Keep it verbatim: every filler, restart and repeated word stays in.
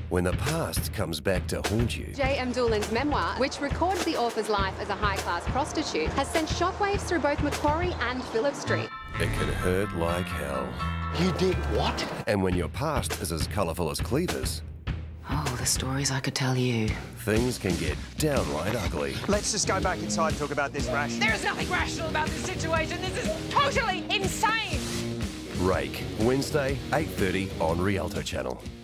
when the past comes back to haunt you. J M Doolan's memoir, which records the author's life as a high-class prostitute, has sent shockwaves through both Macquarie and Phillip Street. It can hurt like hell. You did what? And when your past is as colourful as Cleaver's, Oh, the stories I could tell you. things can get downright ugly. Let's just go back inside and talk about this rash. There is nothing rational about this situation. This is totally insane. Rake, Wednesday, eight thirty on Rialto Channel.